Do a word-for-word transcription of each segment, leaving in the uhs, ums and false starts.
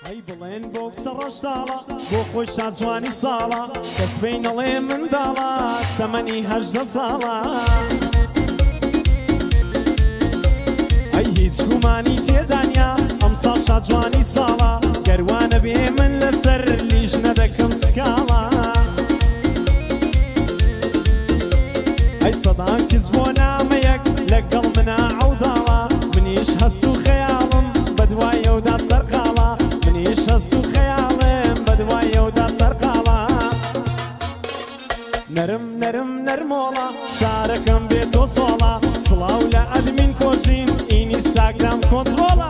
ئەی بڵێن بۆ کچە ڕەشداڵە بۆ خۆی شازوانی ساڵە دەست بەی نەڵێ منداڵە تەمەنی هەژدە ساڵە ئەی هیچ گومانی تێدانیا ئەمساڵ شازوانی ساڵە گەروانە بێ من لەسەر لیژ نەدەکەم سکاڵە ئەی سەدان کز بۆ نامەیەک لەگەڵ منە عەوداڵە منیش هەست و خەیاڵم بەدوایەودا سەرقاڵە منیش هەست و خەیاڵم بەدوایەودا سەرقاڵە نەرم نەرم نەرمۆڵە شارەکەم بێتۆ سۆڵە سڵاو لە ئەدمین کۆژین ئینستاگرام کۆنتڕۆڵە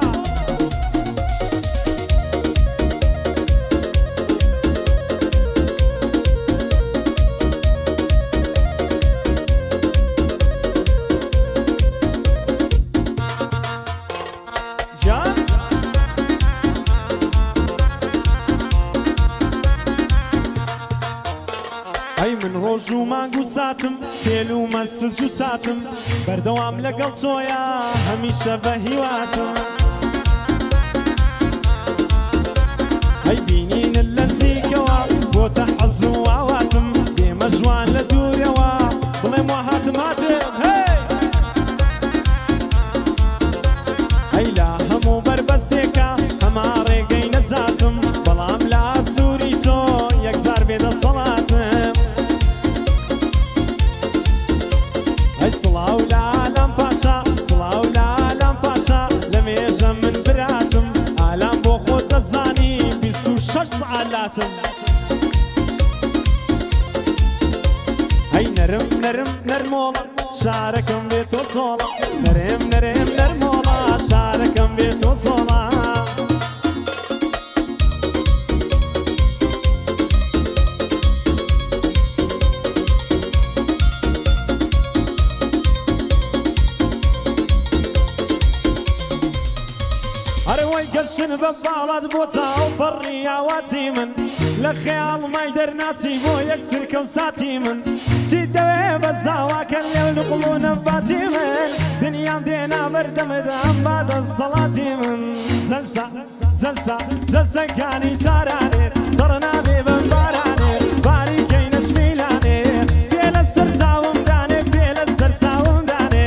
ئەی من ڕۆژ و مانگ و ساتم تێل و مەسز و چاتم بەردەوام لەگەڵ تۆیە هەمیشە بە هیواتم ئەی بینینت لە نزیکەوە بۆتە حەز و ئاواتم دێمە ژوان لە دوورەوە بڵێم وا هاتم هاتم هەی ئەی لا هەموو بەربەستێکە هەما ڕێگەی نەزاتم بەڵام لە ئەستووری تۆ یەکجار بێدە سەڵاتم سڵاو لالام پاشا سڵاو لالام پاشا لە مێژە من براتم ئالام بۆ خۆت دەزانی بیست و شەش سەعاتم ئەی نەرم نەرم نەرمۆڵە شارەکەم بێتۆ سۆڵە نەرێم نەرێم نەرمۆڵە شارەکەم بێتۆ سۆڵە گەشتن بە باڵات بۆ تاو فەڕی ئاواتی من لە خەیاڵمای دەرناچی بۆ یەک چرکە و ساتی من چی دەوێ بەزداواکە لێو نقڵ و نەباتی من دنیام دێنا بەردەمەدام با دەسەڵاتی من زەلسە زەلسە زەلسەکانی تارانێ دەڕنابێ بەم بارانێ باریکەی نەشمیلانێ پێ لە سەر چاوم دانێ پێ لە سەر چاوم دانێ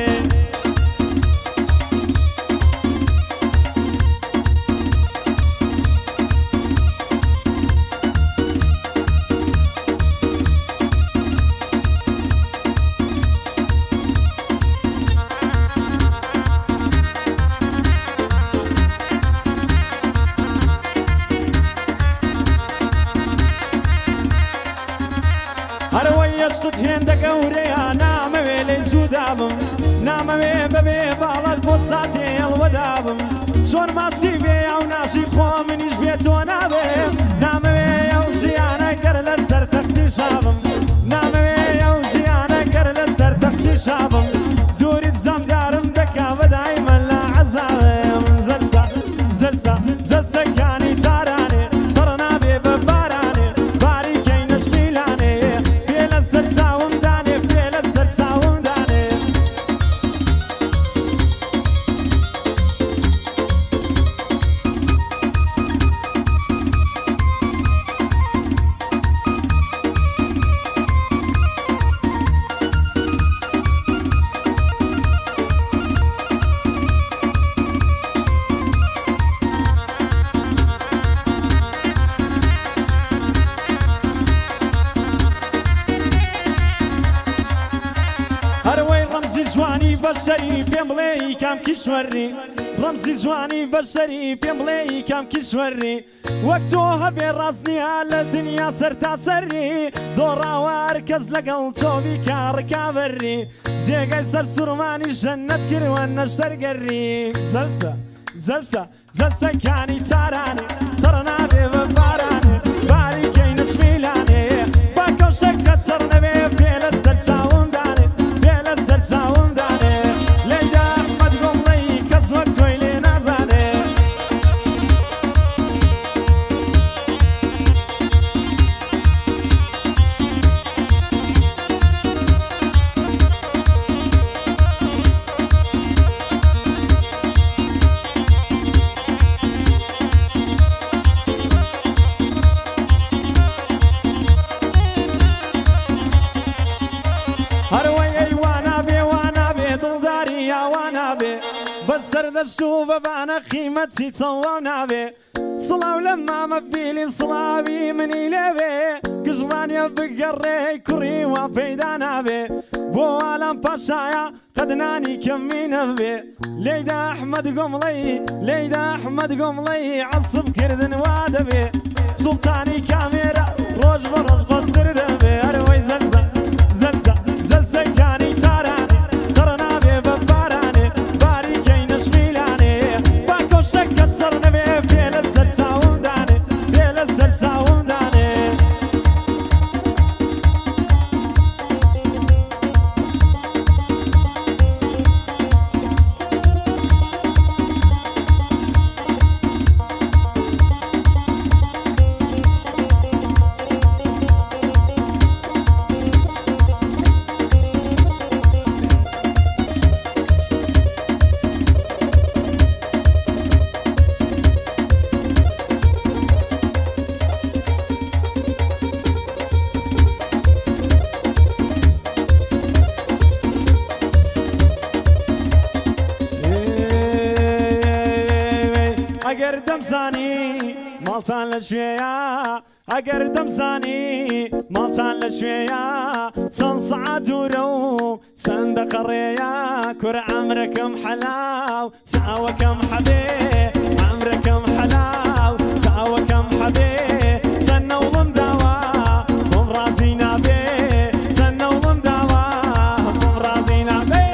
عشقت هێندە گەورەیە نامەوێ لێ زوودابم نامەوێ بەبێ باڵەت بۆ ساتێ هەڵوەدابم چۆن ماسی بێ ئەو ناشی خۆ منیش بێ تۆ نابێ نامەوێ ئەو ژیانە گەر لە سەر تەختی شابم نامەوێ ئەو ژیانە گەر لە سەر تەختی شابم دووریت زەمدارم دەکا بەدای من لە عەزابم زەلسە زەلسە زەلسەکانی تارانێ دەڕنابێ بە بارانێ باریکەی نەشمیلانێ بەشەری پێم بڵێ کام کیشوەری ڕەمزی جوانی بەشەری پێم بڵێ کام کیشوەری وەک تۆ هەبێ ڕاستنیە لە دنیا سەر تا سەری دۆڕاوە هەر کەس لەگەڵ تۆبی کاڕکابەری جێگەی سەر سوڕمانی ژەنەت کردوە نەشتەرگەری زەلسە زەلسە زەلسەکانی تارانێ دەڕنابێ بە بارانێ باریکەی نەشمیلانێ با کەوشەکە چڕ نەبێ پێ لە سەر چاومدانێ پێ لە سەر چاومدانێ سردشتو ببانا قيمتي توا نابي صلاو لما مبيلي صلاوي مني لبي قجران يبقري كري وفيدا نابي بو عالم باشايا قدناني كمي نبي ليدا احمد قملي ليدا احمد قملي عصب كردن وادبي سلطاني كاميرا روج برج بصدر دبي اروي زلزل زلزل زلزل كاني تاراني ترنابي بباراني باري كين شميلاني باكو شكت صرنبي بيل الزلساون داني بيل الزلساون داني اگر دمزانی مالتان لشویا اگر دمزانی مالتان لشویا سن صعد ورو سن دقريا كر عمركم حلاو ساوكم حبي عمركم حلاو ساوكم حبي سن وضم دوا هم رازينا بي سن وضم دوا هم رازينا بي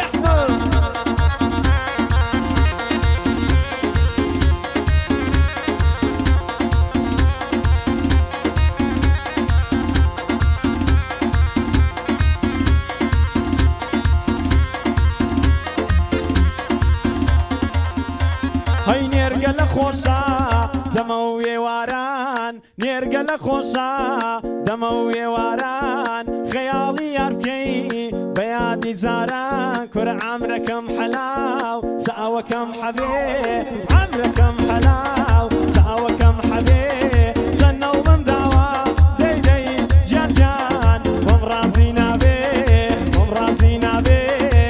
هاي نيرجع لخوشا دموي واران نيرجع لخوشا دموي واران خيالي يركي بيادي زاران كر عمركم حلاو ساوكم حبيب عمركم حلاو ساوكم حبيب سنة وضم دوا دي دي جان جان هم رازينا بيه هم رازينا بيه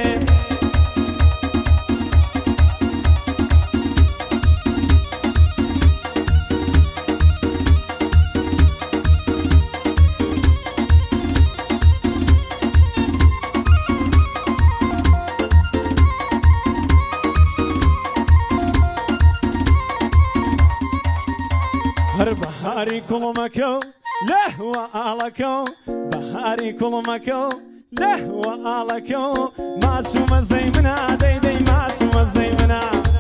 هر بهاري كل مكو له وآلكو بهاري كل مكو له وآلكو ما سوما زي منا دي دي ما سوما زي منا